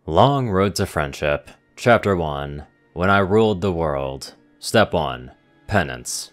Long Road to Friendship, Chapter 1, When I Ruled the World. Step 1, Penance.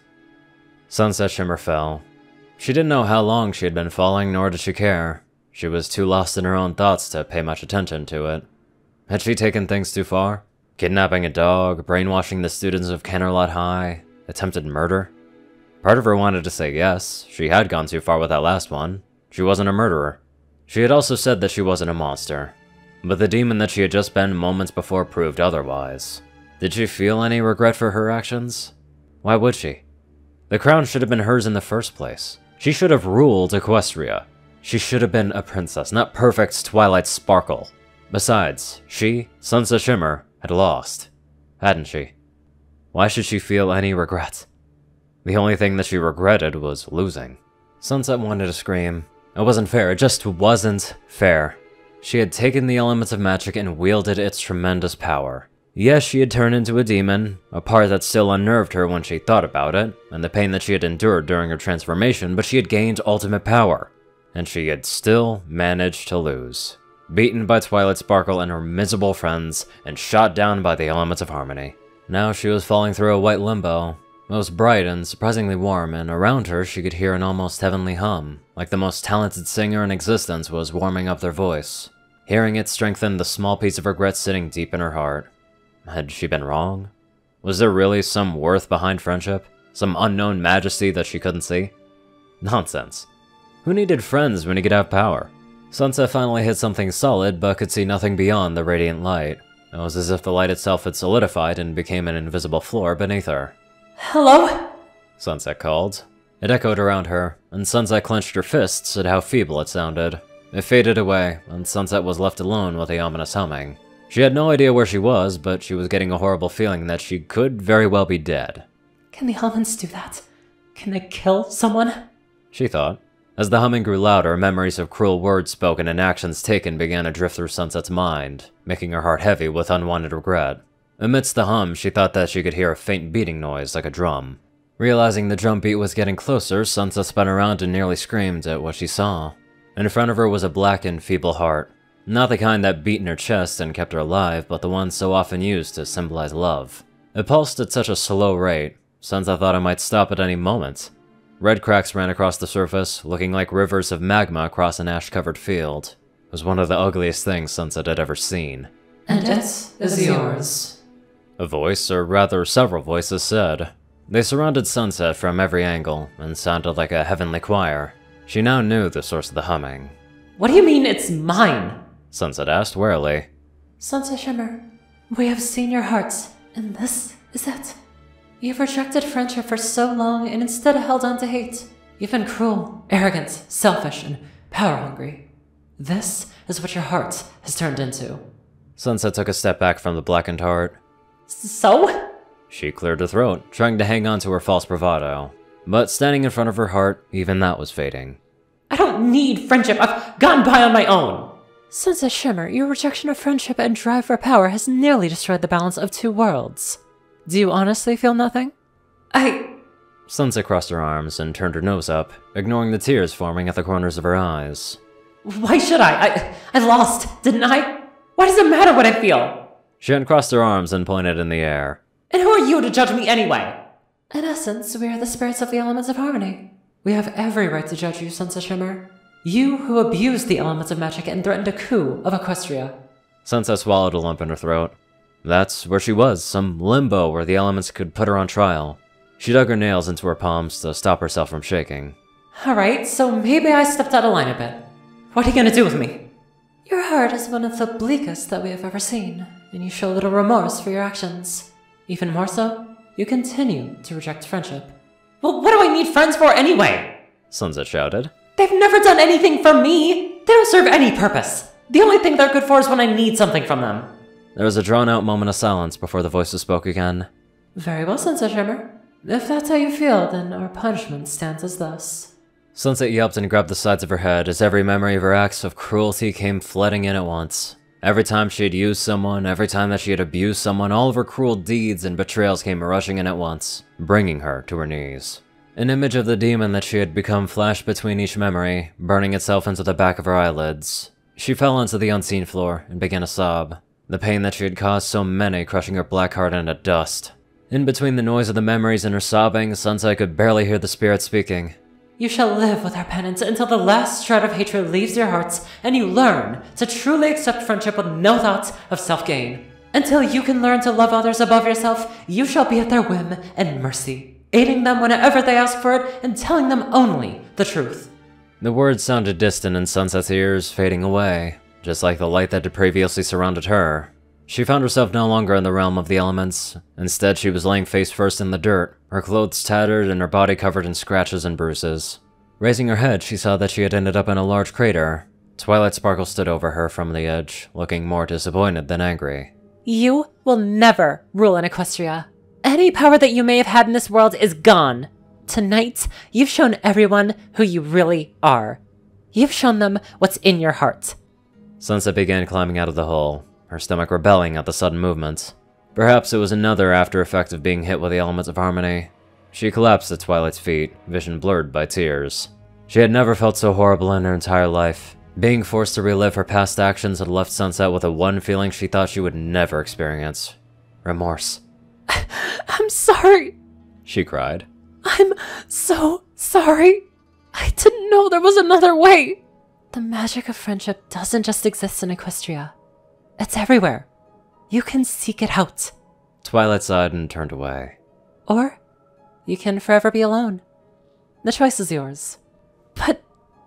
Sunset shimmer fell. She didn't know how long she had been falling, nor did she care. She was too lost in her own thoughts to pay much attention to it. Had she taken things too far? Kidnapping a dog, brainwashing the students of Canterlot High, attempted murder? Part of her wanted to say yes, she had gone too far with that last one. She wasn't a murderer. She had also said that she wasn't a monster. But the demon that she had just been moments before proved otherwise. Did she feel any regret for her actions? Why would she? The crown should have been hers in the first place. She should have ruled Equestria. She should have been a princess, not perfect Twilight Sparkle. Besides, she, Sunset Shimmer, had lost, hadn't she? Why should she feel any regret? The only thing that she regretted was losing. Sunset wanted to scream. It wasn't fair, it just wasn't fair. She had taken the elements of magic and wielded its tremendous power. Yes, she had turned into a demon, a part that still unnerved her when she thought about it, and the pain that she had endured during her transformation, but she had gained ultimate power. And she had still managed to lose. Beaten by Twilight Sparkle and her miserable friends, and shot down by the elements of harmony. Now she was falling through a white limbo. It was bright and surprisingly warm, and around her she could hear an almost heavenly hum, like the most talented singer in existence was warming up their voice. Hearing it strengthened the small piece of regret sitting deep in her heart. Had she been wrong? Was there really some worth behind friendship? Some unknown majesty that she couldn't see? Nonsense. Who needed friends when he could have power? Sunset finally hit something solid, but could see nothing beyond the radiant light. It was as if the light itself had solidified and became an invisible floor beneath her. Hello? Sunset called. It echoed around her, and Sunset clenched her fists at how feeble it sounded. It faded away, and Sunset was left alone with the ominous humming. She had no idea where she was, but she was getting a horrible feeling that she could very well be dead. Can the elements do that? Can they kill someone? She thought. As the humming grew louder, memories of cruel words spoken and actions taken began to drift through Sunset's mind, making her heart heavy with unwanted regret. Amidst the hum, she thought that she could hear a faint beating noise like a drum. Realizing the drum beat was getting closer, Sunset spun around and nearly screamed at what she saw. In front of her was a blackened, feeble heart. Not the kind that beat in her chest and kept her alive, but the one so often used to symbolize love. It pulsed at such a slow rate, Sunset thought it might stop at any moment. Red cracks ran across the surface, looking like rivers of magma across an ash-covered field. It was one of the ugliest things Sunset had ever seen. And it is yours. A voice, or rather several voices, said. They surrounded Sunset from every angle, and sounded like a heavenly choir. She now knew the source of the humming. What do you mean it's mine? Sunset asked warily. Sunset Shimmer, we have seen your hearts, and this is it. You've rejected friendship for so long and instead held on to hate. You've been cruel, arrogant, selfish, and power-hungry. This is what your heart has turned into. Sunset took a step back from the blackened heart. So? She cleared her throat, trying to hang on to her false bravado. But standing in front of her heart, even that was fading. I don't need friendship. I've gotten by on my own. Sunset Shimmer, your rejection of friendship and drive for power has nearly destroyed the balance of two worlds. Do you honestly feel nothing? Sunset crossed her arms and turned her nose up, ignoring the tears forming at the corners of her eyes. Why should I lost, didn't I? Why does it matter what I feel? She uncrossed her arms and pointed in the air. And who are you to judge me anyway? In essence, we are the spirits of the elements of harmony. We have every right to judge you, Sunset Shimmer. You who abused the elements of magic and threatened a coup of Equestria. Sunset swallowed a lump in her throat. That's where she was, some limbo where the elements could put her on trial. She dug her nails into her palms to stop herself from shaking. Alright, so maybe I stepped out of line a bit. What are you gonna do with me? Your heart is one of the bleakest that we have ever seen, and you show little remorse for your actions. Even more so, you continue to reject friendship. Well, what do I need friends for anyway? Sunset shouted. They've never done anything for me! They don't serve any purpose. The only thing they're good for is when I need something from them. There was a drawn-out moment of silence before the voices spoke again. Very well, Sunset Shimmer. If that's how you feel, then our punishment stands as thus. Sunset yelped and grabbed the sides of her head as every memory of her acts of cruelty came flooding in at once. Every time she had used someone, every time that she had abused someone, all of her cruel deeds and betrayals came rushing in at once, bringing her to her knees. An image of the demon that she had become flashed between each memory, burning itself into the back of her eyelids. She fell onto the unseen floor and began to sob, the pain that she had caused so many crushing her black heart into dust. In between the noise of the memories and her sobbing, Sunset could barely hear the spirit speaking. You shall live with our penance until the last shred of hatred leaves your hearts and you learn to truly accept friendship with no thoughts of self-gain. Until you can learn to love others above yourself, you shall be at their whim and mercy, aiding them whenever they ask for it and telling them only the truth. The words sounded distant in Sunset's ears, fading away, just like the light that had previously surrounded her. She found herself no longer in the realm of the elements. Instead, she was laying face first in the dirt, her clothes tattered and her body covered in scratches and bruises. Raising her head, she saw that she had ended up in a large crater. Twilight Sparkle stood over her from the edge, looking more disappointed than angry. You will never rule in Equestria. Any power that you may have had in this world is gone. Tonight, you've shown everyone who you really are. You've shown them what's in your heart. Sunset began climbing out of the hole, her stomach rebelling at the sudden movement. Perhaps it was another after effect of being hit with the elements of harmony. She collapsed at Twilight's feet, vision blurred by tears. She had never felt so horrible in her entire life. Being forced to relive her past actions had left Sunset with a one feeling she thought she would never experience. Remorse. I'm sorry, she cried. I'm so sorry. I didn't know there was another way. The magic of friendship doesn't just exist in Equestria. It's everywhere. You can seek it out. Twilight sighed and turned away. Or you can forever be alone. The choice is yours. But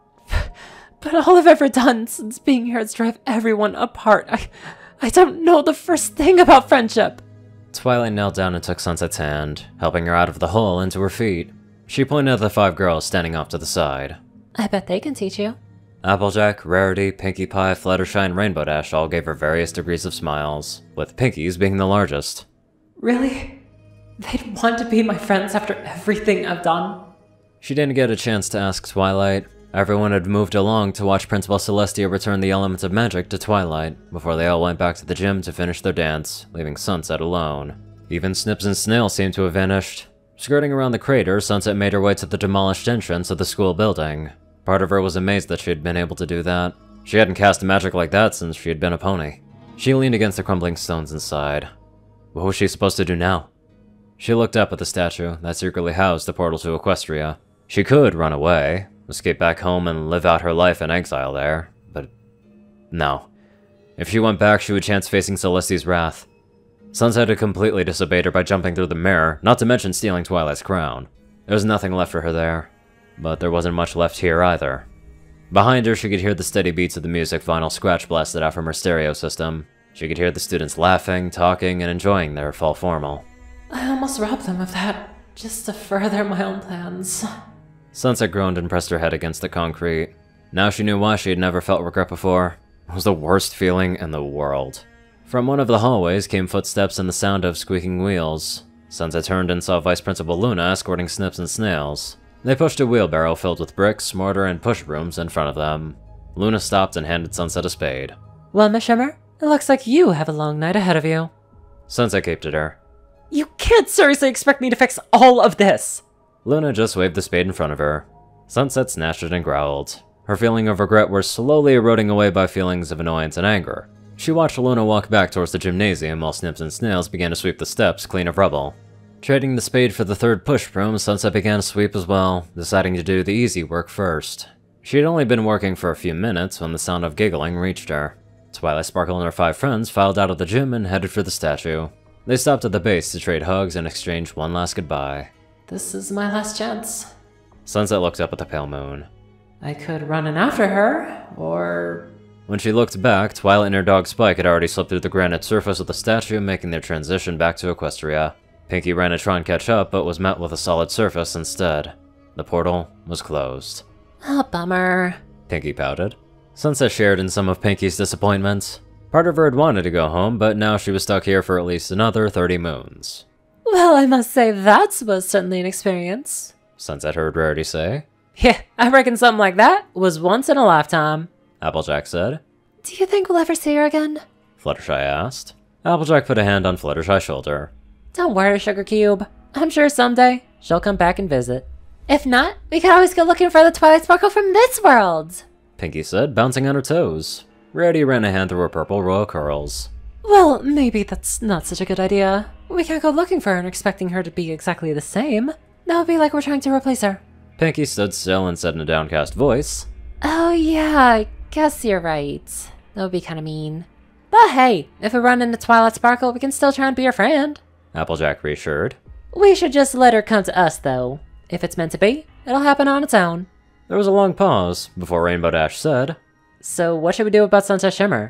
all I've ever done since being here is drive everyone apart. I don't know the first thing about friendship. Twilight knelt down and took Sunset's hand, helping her out of the hole and to her feet. She pointed at the 5 girls standing off to the side. I bet they can teach you. Applejack, Rarity, Pinkie Pie, Fluttershy, and Rainbow Dash all gave her various degrees of smiles, with Pinkie's being the largest. Really? They'd want to be my friends after everything I've done? She didn't get a chance to ask Twilight. Everyone had moved along to watch Principal Celestia return the elements of magic to Twilight, before they all went back to the gym to finish their dance, leaving Sunset alone. Even Snips and Snail seemed to have vanished. Skirting around the crater, Sunset made her way to the demolished entrance of the school building. Part of her was amazed that she had been able to do that. She hadn't cast magic like that since she had been a pony. She leaned against the crumbling stones and sighed. What was she supposed to do now? She looked up at the statue that secretly housed the portal to Equestria. She could run away, escape back home and live out her life in exile there, but no. If she went back, she would chance facing Celestia's wrath. Sunset had completely disobeyed her by jumping through the mirror, not to mention stealing Twilight's crown. There was nothing left for her there, but there wasn't much left here either. Behind her, she could hear the steady beats of the music vinyl scratch blasted out from her stereo system. She could hear the students laughing, talking, and enjoying their fall formal. I almost robbed them of that, just to further my own plans. Sunset groaned and pressed her head against the concrete. Now she knew why she had never felt regret before. It was the worst feeling in the world. From one of the hallways came footsteps and the sound of squeaking wheels. Sunset turned and saw Vice Principal Luna escorting Snips and Snails. They pushed a wheelbarrow filled with bricks, mortar, and push brooms in front of them. Luna stopped and handed Sunset a spade. Well, Miss Shimmer, it looks like you have a long night ahead of you. Sunset gaped at her. You can't seriously expect me to fix all of this! Luna just waved the spade in front of her. Sunset snatched it and growled. Her feeling of regret was slowly eroding away by feelings of annoyance and anger. She watched Luna walk back towards the gymnasium while Snips and Snails began to sweep the steps clean of rubble. Trading the spade for the third push broom, Sunset began to sweep as well, deciding to do the easy work first. She had only been working for a few minutes when the sound of giggling reached her. Twilight Sparkle and her 5 friends filed out of the gym and headed for the statue. They stopped at the base to trade hugs and exchange one last goodbye. This is my last chance. Sunset looked up at the pale moon. I could run in after her, or... When she looked back, Twilight and her dog Spike had already slipped through the granite surface of the statue, making their transition back to Equestria. Pinkie ran to try and catch up, but was met with a solid surface instead. The portal was closed. Oh, bummer. Pinkie pouted. Sunset shared in some of Pinkie's disappointment. Part of her had wanted to go home, but now she was stuck here for at least another 30 moons. Well, I must say that was certainly an experience. Sunset heard Rarity say. Yeah, I reckon something like that was once in a lifetime. Applejack said. Do you think we'll ever see her again? Fluttershy asked. Applejack put a hand on Fluttershy's shoulder. Don't worry, Sugar Cube. I'm sure someday she'll come back and visit. If not, we could always go looking for the Twilight Sparkle from this world. Pinkie said, bouncing on her toes. Rarity ran a hand through her purple royal curls. Well, maybe that's not such a good idea. We can't go looking for her and expecting her to be exactly the same. That would be like we're trying to replace her. Pinky stood still and said in a downcast voice, Oh yeah, I guess you're right. That would be kinda mean. But hey, if we run into Twilight Sparkle, we can still try and be her friend. Applejack reassured. We should just let her come to us, though. If it's meant to be, it'll happen on its own. There was a long pause before Rainbow Dash said, So what should we do about Sunset Shimmer?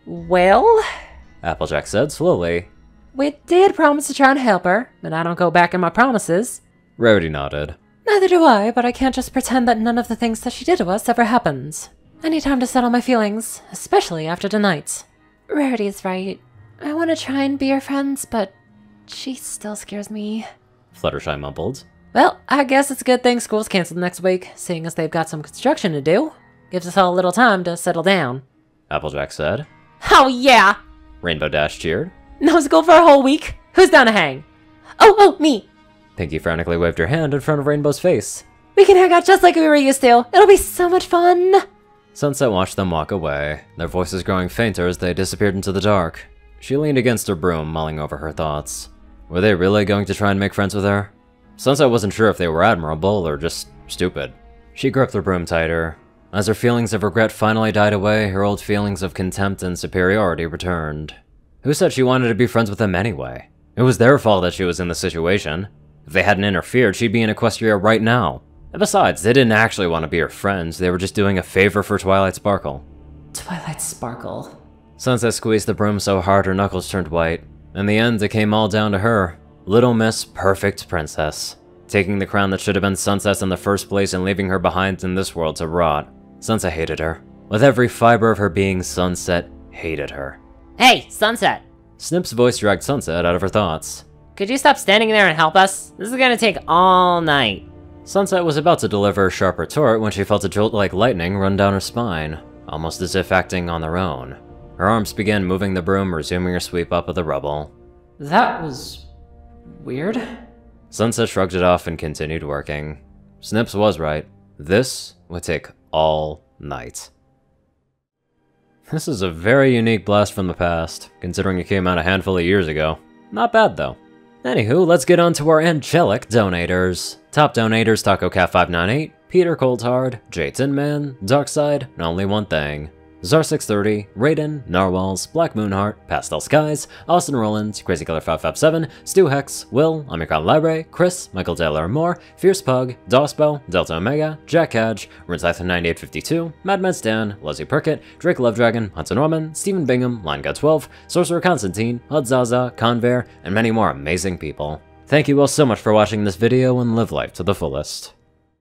Well, Applejack said slowly. we did promise to try and help her, and I don't go back on my promises. Rarity nodded. Neither do I, but I can't just pretend that none of the things that she did to us ever happened. I need time to settle my feelings, especially after tonight. Rarity's right. I want to try and be her friends, but she still scares me. Fluttershy mumbled. Well, I guess it's a good thing school's canceled next week, seeing as they've got some construction to do. Gives us all a little time to settle down. Applejack said. Oh yeah! Rainbow Dash cheered. No school for a whole week? Who's down to hang? Oh, me! Pinky frantically waved her hand in front of Rainbow's face. We can hang out just like we were used to. It'll be so much fun! Sunset watched them walk away, their voices growing fainter as they disappeared into the dark. She leaned against her broom, mulling over her thoughts. Were they really going to try and make friends with her? Sunset wasn't sure if they were admirable or just stupid. She gripped her broom tighter. As her feelings of regret finally died away, her old feelings of contempt and superiority returned. Who said she wanted to be friends with them anyway? It was their fault that she was in this situation. If they hadn't interfered, she'd be in Equestria right now. And besides, they didn't actually want to be her friends, they were just doing a favor for Twilight Sparkle. Twilight Sparkle. Sunset squeezed the broom so hard her knuckles turned white. In the end, it came all down to her. Little Miss Perfect Princess. Taking the crown that should have been Sunset's in the first place and leaving her behind in this world to rot. Sunset hated her. With every fiber of her being, Sunset hated her. Hey, Sunset! Snip's voice dragged Sunset out of her thoughts. Could you stop standing there and help us? This is gonna take all night. Sunset was about to deliver a sharp retort when she felt a jolt like lightning run down her spine, almost as if acting on their own. Her arms began moving the broom, resuming her sweep up of the rubble. That was weird. Sunset shrugged it off and continued working. Snips was right. This would take all night. This is a very unique blast from the past, considering it came out a handful of years ago. Not bad though. Anywho, let's get on to our angelic donators. Top donators: Taco Cat 598, Peter Coulthard, J Tinman, Darkside, and Only One Thing. Zar630, Rayden, Narwhals, Blackmoonheart, Pastel Skies, Austin Roland, Crazy Killer 557, Stu Hex, Will, Omicron Library, Chris, Michael Taylor Moore, Fierce Pug, Dospo, Delta Omega, Jack Cadge, Rincythan9852, Madman Stan, Leslie Perkett, Drake Lovedragon, Hudson Norman, Stephen Bingham, LineGod12, Sorcerer Constantine, Hudzaza, Convair, and many more amazing people. Thank you all so much for watching this video and live life to the fullest.